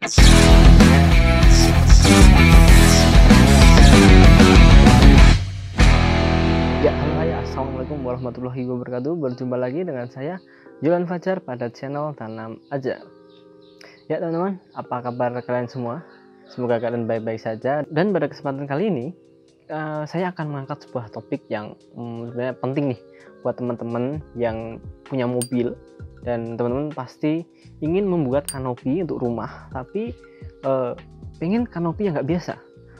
Ya, hai, assalamualaikum warahmatullahi wabarakatuh. Berjumpa lagi dengan saya Julan Fajar pada channel Tanam Aja. Ya teman-teman, apa kabar kalian semua? Semoga kalian baik-baik saja. Dan pada kesempatan kali ini saya akan mengangkat sebuah topik yang sebenarnya penting nih buat teman-teman yang punya mobil. Dan teman-teman pasti ingin membuat kanopi untuk rumah, tapi pengen kanopi yang nggak biasa.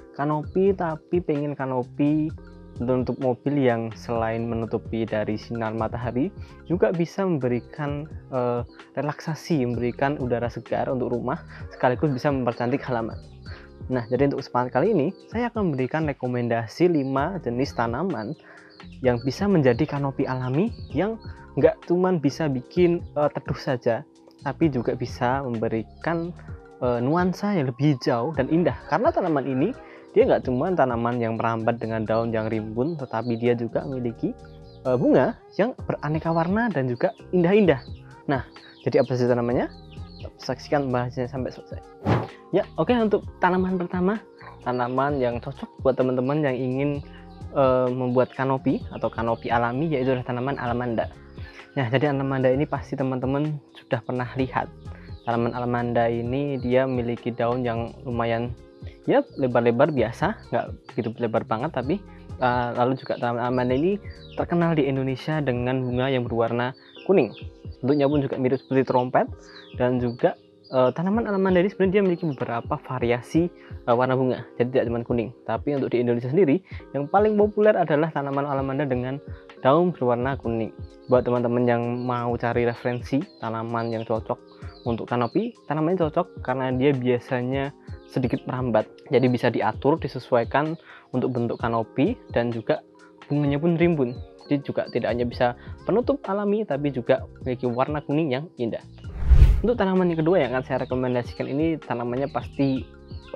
Pengen kanopi untuk mobil yang selain menutupi dari sinar matahari juga bisa memberikan relaksasi, memberikan udara segar untuk rumah, sekaligus bisa mempercantik halaman. Nah, jadi untuk kesempatan kali ini saya akan memberikan rekomendasi 5 jenis tanaman yang bisa menjadi kanopi alami yang nggak cuman bisa bikin teduh saja, tapi juga bisa memberikan nuansa yang lebih hijau dan indah. Karena tanaman ini dia nggak cuma tanaman yang merambat dengan daun yang rimbun, tetapi dia juga memiliki bunga yang beraneka warna dan juga indah-indah. Nah, jadi apa sih tanamannya? Saksikan bahasanya sampai selesai. Ya, oke, untuk tanaman pertama, tanaman yang cocok buat teman-teman yang ingin membuat kanopi atau kanopi alami, yaitu adalah tanaman alamanda. Nah, jadi alamanda ini pasti teman-teman sudah pernah lihat. Tanaman alamanda ini dia memiliki daun yang lumayan ya lebar-lebar biasa, nggak begitu lebar banget, tapi lalu juga tanaman alamanda ini terkenal di Indonesia dengan bunga yang berwarna kuning. Bentuknya pun juga mirip seperti trompet, dan juga tanaman alamanda ini sebenarnya dia memiliki beberapa variasi warna bunga, jadi tidak cuma kuning. Tapi untuk di Indonesia sendiri yang paling populer adalah tanaman alamanda dengan daun berwarna kuning. Buat teman-teman yang mau cari referensi tanaman yang cocok untuk kanopi, tanaman ini cocok karena dia biasanya sedikit merambat, jadi bisa diatur, disesuaikan untuk bentuk kanopi, dan juga bunganya pun rimbun. Jadi juga tidak hanya bisa penutup alami, tapi juga memiliki warna kuning yang indah. Untuk tanaman yang kedua yang akan saya rekomendasikan ini tanamannya pasti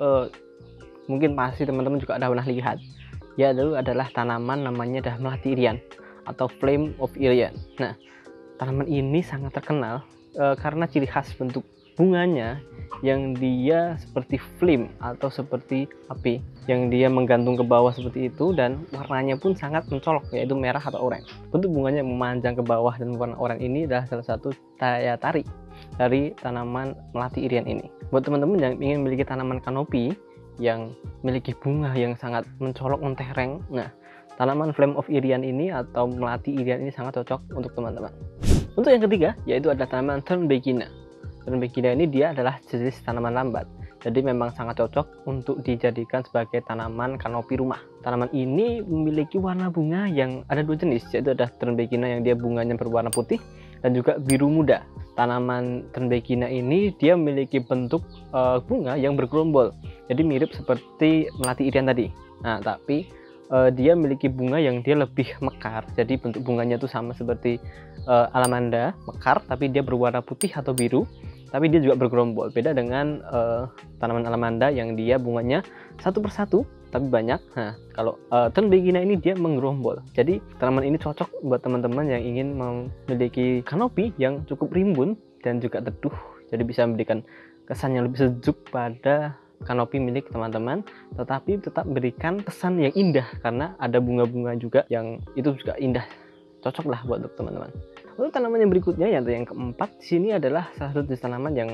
mungkin teman-teman juga ada pernah lihat, yaitu adalah tanaman namanya adalah melati irian atau flame of irian. Nah, tanaman ini sangat terkenal karena ciri khas bentuk bunganya yang dia seperti flame atau seperti api, yang dia menggantung ke bawah seperti itu, dan warnanya pun sangat mencolok, yaitu merah atau oranye. Bentuk bunganya memanjang ke bawah dan warna oranye ini adalah salah satu daya tarik dari tanaman melati irian ini. Buat teman-teman yang ingin memiliki tanaman kanopi yang memiliki bunga yang sangat mencolok, mentereng, nah tanaman flame of irian ini atau melati irian ini sangat cocok untuk teman-teman. Untuk yang ketiga yaitu adalah tanaman Turnbekina. Turnbekina ini dia adalah jenis tanaman lambat, jadi memang sangat cocok untuk dijadikan sebagai tanaman kanopi rumah. Tanaman ini memiliki warna bunga yang ada dua jenis, yaitu ada Turnbekina yang dia bunganya berwarna putih dan juga biru muda. Tanaman Turnbekina ini dia memiliki bentuk bunga yang bergerombol, jadi mirip seperti melati irian tadi. Nah, tapi dia memiliki bunga yang dia lebih mekar, jadi bentuk bunganya itu sama seperti alamanda, mekar, tapi dia berwarna putih atau biru, tapi dia juga bergerombol. Beda dengan tanaman alamanda yang dia bunganya satu persatu tapi banyak. Nah, kalau Turnbekina ini dia menggerombol. Jadi tanaman ini cocok buat teman-teman yang ingin memiliki kanopi yang cukup rimbun dan juga teduh, jadi bisa memberikan kesan yang lebih sejuk pada kanopi milik teman-teman, tetapi tetap berikan kesan yang indah karena ada bunga-bunga juga yang itu juga indah. Cocok lah buat teman-teman. Lalu tanaman yang berikutnya yang keempat di sini adalah salah satu jenis tanaman yang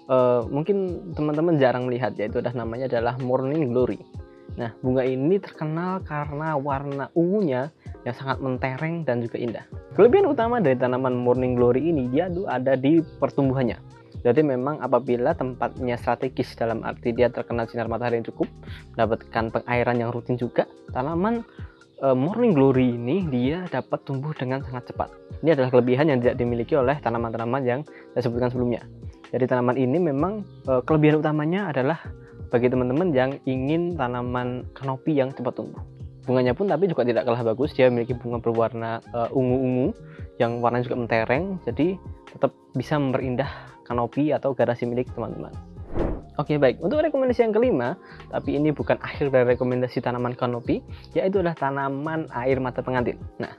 mungkin teman-teman jarang melihat, yaitu namanya adalah Morning Glory. Nah, bunga ini terkenal karena warna ungunya yang sangat mentereng dan juga indah. Kelebihan utama dari tanaman Morning Glory ini dia ada di pertumbuhannya. Jadi memang apabila tempatnya strategis, dalam arti dia terkena sinar matahari yang cukup, mendapatkan pengairan yang rutin juga, tanaman Morning Glory ini dia dapat tumbuh dengan sangat cepat. Ini adalah kelebihan yang tidak dimiliki oleh tanaman-tanaman yang saya sebutkan sebelumnya. Jadi tanaman ini memang kelebihan utamanya adalah bagi teman-teman yang ingin tanaman kanopi yang cepat tumbuh. Bunganya pun tapi juga tidak kalah bagus, dia memiliki bunga berwarna ungu-ungu yang warnanya juga mentereng, jadi tetap bisa memperindah kanopi atau garasi milik teman-teman. Oke, baik, untuk rekomendasi yang kelima, tapi ini bukan akhir dari rekomendasi tanaman kanopi, yaitu adalah tanaman air mata pengantin. Nah,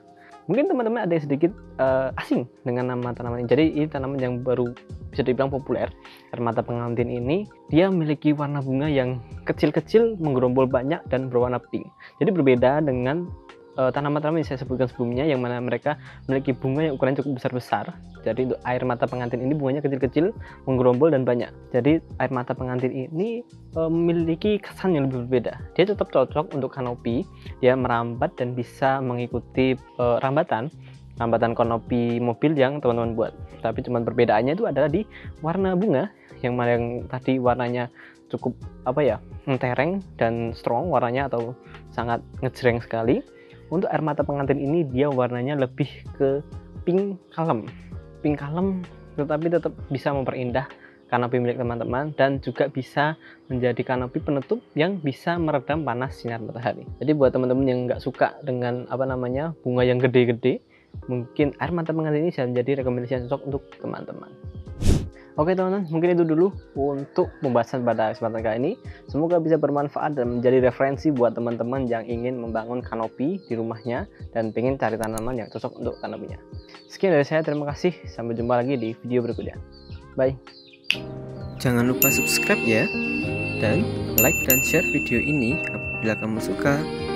Mungkin teman-teman ada yang sedikit asing dengan nama tanaman ini. Jadi ini tanaman yang baru bisa dibilang populer. Air mata pengantin ini dia memiliki warna bunga yang kecil-kecil, menggerombol banyak dan berwarna pink. Jadi berbeda dengan tanaman-tanaman yang saya sebutkan sebelumnya, yang mana mereka memiliki bunga yang ukurannya cukup besar-besar. Jadi untuk air mata pengantin ini bunganya kecil-kecil, menggerombol dan banyak. Jadi air mata pengantin ini memiliki kesan yang lebih berbeda. Dia tetap cocok untuk kanopi, dia merambat dan bisa mengikuti rambatan kanopi mobil yang teman-teman buat. Tapi cuman perbedaannya itu adalah di warna bunga, yang mana yang tadi warnanya cukup mentereng dan strong warnanya, atau sangat ngejreng sekali. Untuk air mata pengantin ini dia warnanya lebih ke pink kalem, tetapi tetap bisa memperindah kanopi milik teman-teman dan juga bisa menjadi kanopi penutup yang bisa meredam panas sinar matahari. Jadi buat teman-teman yang nggak suka dengan bunga yang gede-gede, mungkin air mata pengantin ini bisa menjadi rekomendasi yang cocok untuk teman-teman. Oke teman-teman, mungkin itu dulu untuk pembahasan pada kesempatan kali ini. Semoga bisa bermanfaat dan menjadi referensi buat teman-teman yang ingin membangun kanopi di rumahnya dan ingin cari tanaman yang cocok untuk kanopinya. Sekian dari saya, terima kasih. Sampai jumpa lagi di video berikutnya. Bye. Jangan lupa subscribe ya, dan like dan share video ini apabila kamu suka.